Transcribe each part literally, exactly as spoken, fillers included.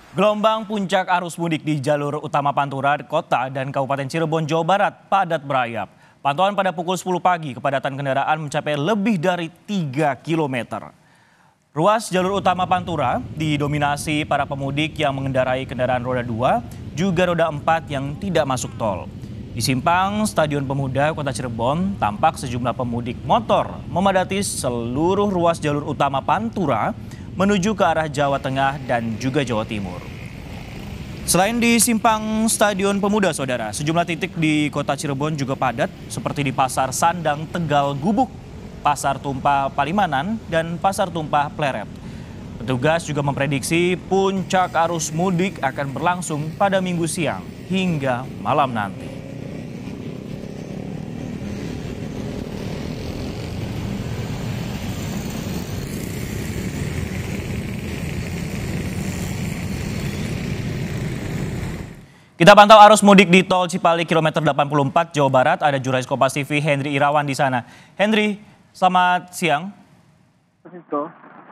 Gelombang puncak arus mudik di jalur utama Pantura, Kota dan Kabupaten Cirebon, Jawa Barat padat berayap. Pantauan pada pukul sepuluh pagi, kepadatan kendaraan mencapai lebih dari tiga kilometer. Ruas jalur utama Pantura didominasi para pemudik yang mengendarai kendaraan roda dua, juga roda empat yang tidak masuk tol. Di simpang Stadion Pemuda Kota Cirebon, tampak sejumlah pemudik motor memadati seluruh ruas jalur utama Pantura menuju ke arah Jawa Tengah dan juga Jawa Timur. Selain di simpang Stadion Pemuda, Saudara, sejumlah titik di Kota Cirebon juga padat seperti di Pasar Sandang Tegal Gubuk, Pasar Tumpah Palimanan, dan Pasar Tumpah Pleret. Petugas juga memprediksi puncak arus mudik akan berlangsung pada Minggu siang hingga malam nanti. Kita pantau arus mudik di Tol Cipali kilometer delapan puluh empat Jawa Barat. Ada jurnalis Kompas T V Henry Irawan di sana. Henry, selamat siang. Francisco.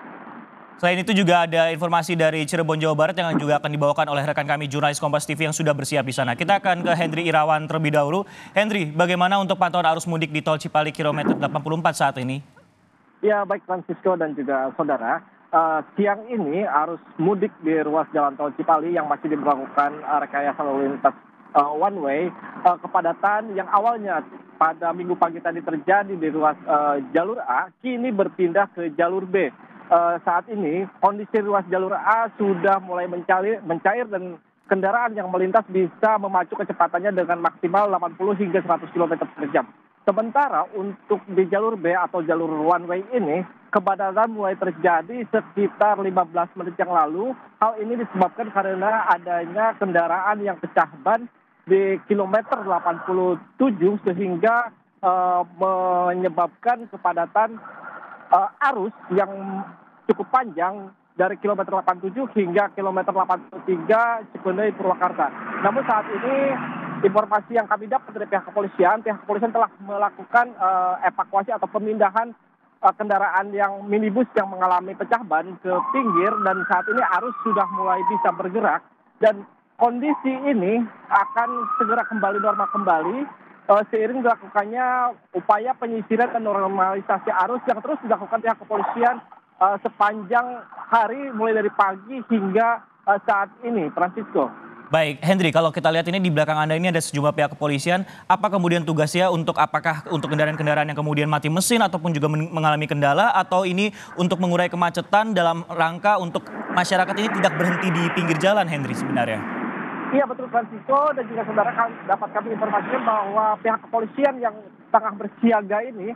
Selain itu juga ada informasi dari Cirebon Jawa Barat yang juga akan dibawakan oleh rekan kami jurnalis Kompas T V yang sudah bersiap di sana. Kita akan ke Henry Irawan terlebih dahulu. Henry, bagaimana untuk pantauan arus mudik di Tol Cipali kilometer delapan puluh empat saat ini? Ya, baik Francisco dan juga saudara. Uh, siang ini arus mudik di ruas jalan tol Cipali yang masih diberlakukan uh, rekayasa lalu lintas uh, one way, uh, kepadatan yang awalnya pada minggu pagi tadi terjadi di ruas uh, jalur A kini berpindah ke jalur B. Uh, saat ini kondisi ruas jalur A sudah mulai mencair, mencair dan kendaraan yang melintas bisa memacu kecepatannya dengan maksimal delapan puluh hingga seratus kilometer per jam. Sementara untuk di jalur B atau jalur one way ini, kepadatan mulai terjadi sekitar lima belas menit yang lalu. Hal ini disebabkan karena adanya kendaraan yang pecah ban di kilometer delapan puluh tujuh sehingga uh, menyebabkan kepadatan uh, arus yang cukup panjang dari kilometer delapan puluh tujuh hingga kilometer delapan puluh tiga Cikoneng Purwakarta. Namun saat ini informasi yang kami dapat dari pihak kepolisian, pihak kepolisian telah melakukan uh, evakuasi atau pemindahan uh, kendaraan yang minibus yang mengalami pecah ban ke pinggir dan saat ini arus sudah mulai bisa bergerak dan kondisi ini akan segera kembali normal kembali uh, seiring dilakukannya upaya penyisiran dan normalisasi arus yang terus dilakukan pihak kepolisian uh, sepanjang hari mulai dari pagi hingga uh, saat ini, Francisco. Baik, Henry, kalau kita lihat ini di belakang Anda ini ada sejumlah pihak kepolisian. Apa kemudian tugasnya untuk apakah untuk kendaraan-kendaraan yang kemudian mati mesin ataupun juga mengalami kendala atau ini untuk mengurai kemacetan dalam rangka untuk masyarakat ini tidak berhenti di pinggir jalan, Henry sebenarnya? Iya betul Francisco dan juga saudara dapat kami informasikan bahwa pihak kepolisian yang tengah bersiaga ini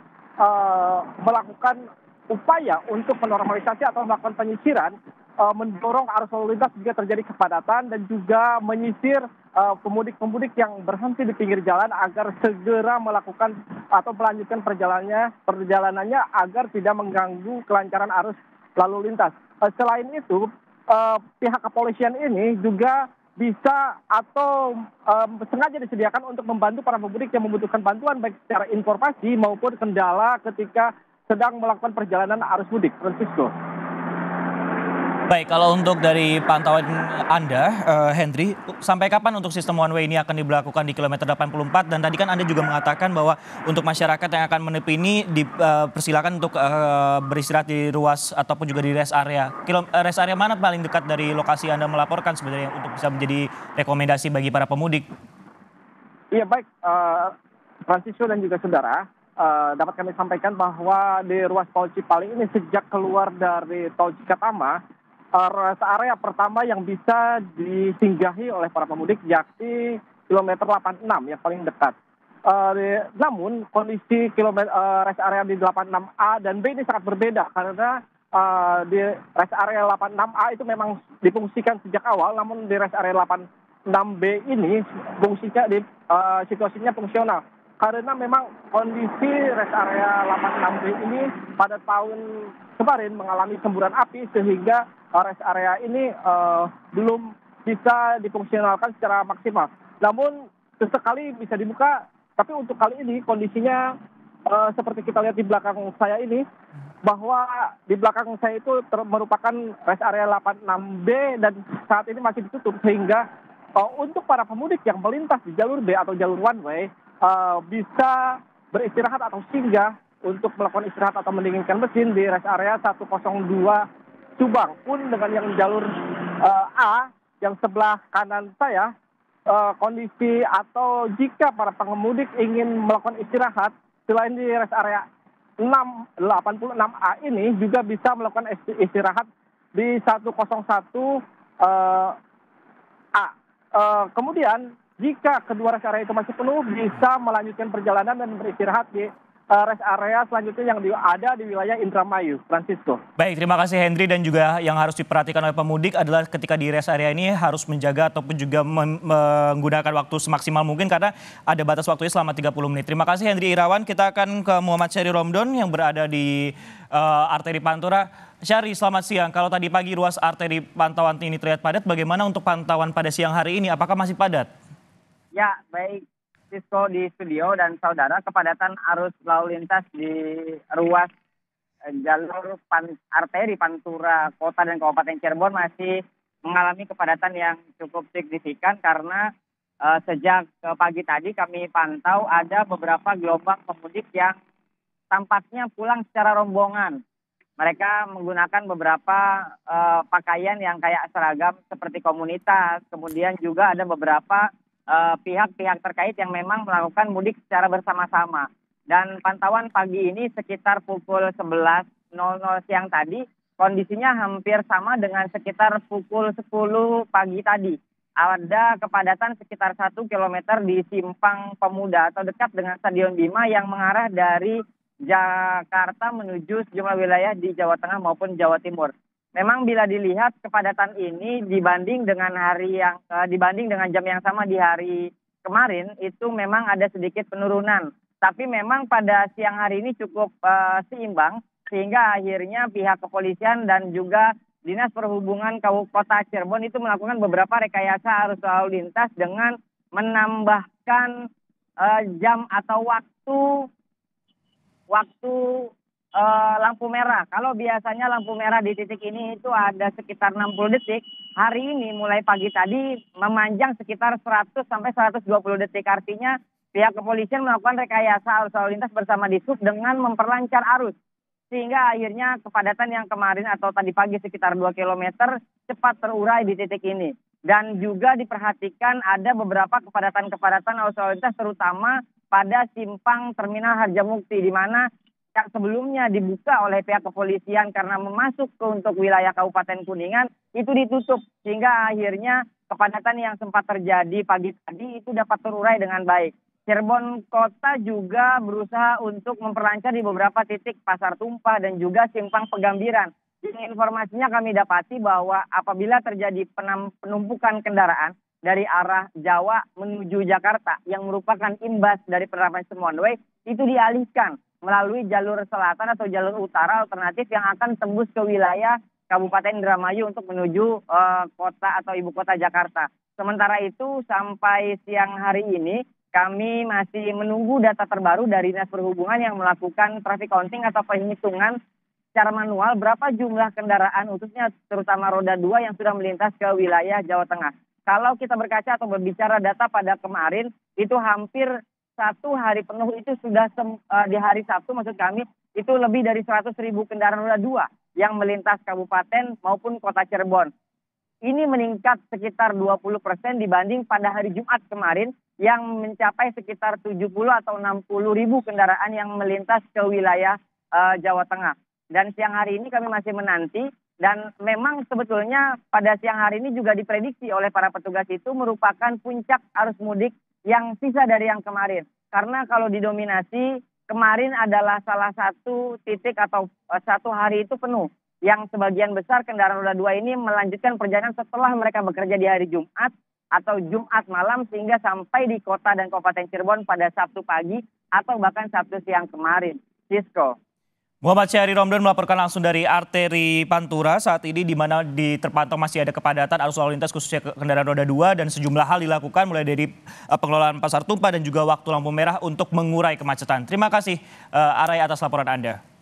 uh, melakukan upaya untuk menormalisasi atau melakukan penyisiran, uh, mendorong arus lalu lintas jika terjadi kepadatan dan juga menyisir uh, pemudik-pemudik yang berhenti di pinggir jalan agar segera melakukan atau melanjutkan perjalanannya, perjalanannya agar tidak mengganggu kelancaran arus lalu lintas. Uh, selain itu, uh, pihak kepolisian ini juga bisa atau um, sengaja disediakan untuk membantu para pemudik yang membutuhkan bantuan baik secara informasi maupun kendala ketika sedang melakukan perjalanan arus mudik, Francisco. Baik, kalau untuk dari pantauan Anda, uh, Henry, sampai kapan untuk sistem one way ini akan diberlakukan di kilometer delapan puluh empat? Dan tadi kan Anda juga mengatakan bahwa untuk masyarakat yang akan menepi ini dipersilakan untuk uh, beristirahat di ruas ataupun juga di rest area. Kilo, rest area mana paling dekat dari lokasi Anda melaporkan sebenarnya untuk bisa menjadi rekomendasi bagi para pemudik? Iya baik, uh, Francisco dan juga saudara. Uh, dapat kami sampaikan bahwa di ruas tol Cipali ini sejak keluar dari tol Cikatama, uh, rest area pertama yang bisa disinggahi oleh para pemudik yakni kilometer delapan puluh enam yang paling dekat. Uh, di, namun kondisi kilometer uh, rest area di delapan puluh enam A dan B ini sangat berbeda karena uh, di rest area delapan puluh enam A itu memang difungsikan sejak awal, namun di rest area delapan puluh enam B ini fungsinya di uh, situasinya fungsional. Karena memang kondisi rest area delapan puluh enam B ini pada tahun kemarin mengalami semburan api sehingga rest area ini uh, belum bisa difungsionalkan secara maksimal. Namun sesekali bisa dibuka, tapi untuk kali ini kondisinya uh, seperti kita lihat di belakang saya ini bahwa di belakang saya itu ter- merupakan rest area delapan puluh enam B dan saat ini masih ditutup sehingga uh, untuk para pemudik yang melintas di jalur B atau jalur one way uh, bisa beristirahat atau singgah untuk melakukan istirahat atau mendinginkan mesin di rest area seratus dua Subang. Pun dengan yang jalur uh, A yang sebelah kanan saya, uh, kondisi atau jika para pengemudik ingin melakukan istirahat selain di rest area enam delapan puluh enam A ini juga bisa melakukan istirahat di seratus satu uh, A. Uh, kemudian jika kedua rest area itu masih penuh, bisa melanjutkan perjalanan dan beristirahat di uh, rest area selanjutnya yang di, ada di wilayah Indramayu, Francisco. Baik, terima kasih Hendri, dan juga yang harus diperhatikan oleh pemudik adalah ketika di rest area ini harus menjaga ataupun juga men- menggunakan waktu semaksimal mungkin karena ada batas waktunya selama tiga puluh menit. Terima kasih Hendri Irawan. Kita akan ke Muhammad Syahri Romdon yang berada di uh, arteri Pantura. Syahri, selamat siang. Kalau tadi pagi ruas arteri pantauan ini terlihat padat, bagaimana untuk pantauan pada siang hari ini? Apakah masih padat? Ya, baik Sisko di studio dan saudara, kepadatan arus lalu lintas di ruas eh, jalur pan, arteri Pantura Kota dan Kabupaten Cirebon masih mengalami kepadatan yang cukup signifikan karena eh, sejak eh, pagi tadi kami pantau ada beberapa gelombang pemudik yang tampaknya pulang secara rombongan. Mereka menggunakan beberapa eh, pakaian yang kayak seragam seperti komunitas, kemudian juga ada beberapa pihak-pihak terkait yang memang melakukan mudik secara bersama-sama. Dan pantauan pagi ini sekitar pukul sebelas siang tadi, kondisinya hampir sama dengan sekitar pukul sepuluh pagi tadi. Ada kepadatan sekitar satu kilometer di Simpang Pemuda atau dekat dengan Stadion Bima yang mengarah dari Jakarta menuju sejumlah wilayah di Jawa Tengah maupun Jawa Timur. Memang bila dilihat kepadatan ini dibanding dengan hari yang uh, dibanding dengan jam yang sama di hari kemarin itu memang ada sedikit penurunan. Tapi memang pada siang hari ini cukup uh, seimbang sehingga akhirnya pihak kepolisian dan juga Dinas Perhubungan Kabupaten Cirebon itu melakukan beberapa rekayasa arus lalu lintas dengan menambahkan uh, jam atau waktu waktu Uh, lampu merah. Kalau biasanya lampu merah di titik ini itu ada sekitar enam puluh detik, hari ini mulai pagi tadi memanjang sekitar seratus sampai seratus dua puluh detik. Artinya pihak kepolisian melakukan rekayasa arus lalu lintas bersama Dishub dengan memperlancar arus. Sehingga akhirnya kepadatan yang kemarin atau tadi pagi sekitar dua kilometer cepat terurai di titik ini. Dan juga diperhatikan ada beberapa kepadatan-kepadatan arus lalu lintas terutama pada simpang Terminal Harjamukti di mana yang sebelumnya dibuka oleh pihak kepolisian karena memasuk ke untuk wilayah Kabupaten Kuningan itu ditutup sehingga akhirnya kepadatan yang sempat terjadi pagi tadi itu dapat terurai dengan baik. Cirebon Kota juga berusaha untuk memperlancar di beberapa titik Pasar Tumpah dan juga Simpang Pegambiran. Jadi informasinya kami dapati bahwa apabila terjadi penumpukan kendaraan dari arah Jawa menuju Jakarta yang merupakan imbas dari penerapan sistem one way itu dialihkan melalui jalur selatan atau jalur utara alternatif yang akan tembus ke wilayah Kabupaten Indramayu untuk menuju uh, kota atau ibu kota Jakarta. Sementara itu sampai siang hari ini kami masih menunggu data terbaru dari Dinas Perhubungan yang melakukan traffic counting atau penghitungan secara manual berapa jumlah kendaraan khususnya terutama roda dua yang sudah melintas ke wilayah Jawa Tengah. Kalau kita berkaca atau berbicara data pada kemarin itu hampir satu hari penuh itu sudah sem, uh, di hari Sabtu maksud kami itu lebih dari seratus ribu kendaraan roda dua yang melintas kabupaten maupun kota Cirebon. Ini meningkat sekitar dua puluh persen dibanding pada hari Jumat kemarin yang mencapai sekitar tujuh puluh atau enam puluh ribu kendaraan yang melintas ke wilayah uh, Jawa Tengah. Dan siang hari ini kami masih menanti dan memang sebetulnya pada siang hari ini juga diprediksi oleh para petugas itu merupakan puncak arus mudik yang sisa dari yang kemarin. Karena kalau didominasi, kemarin adalah salah satu titik atau uh, satu hari itu penuh. Yang sebagian besar kendaraan roda dua ini melanjutkan perjalanan setelah mereka bekerja di hari Jumat atau Jumat malam sehingga sampai di kota dan Kabupaten Cirebon pada Sabtu pagi atau bahkan Sabtu siang kemarin. Sisko. Muhammad Syahri Romdon melaporkan langsung dari arteri Pantura saat ini di mana di terpantau masih ada kepadatan arus lalu lintas khususnya kendaraan roda dua dan sejumlah hal dilakukan mulai dari uh, pengelolaan pasar tumpah dan juga waktu lampu merah untuk mengurai kemacetan. Terima kasih uh, Arai atas laporan Anda.